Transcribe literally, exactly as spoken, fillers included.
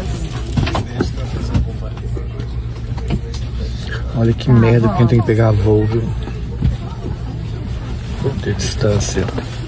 Olha que merda, porque a gente tem que pegar voo, viu? Por ter distância.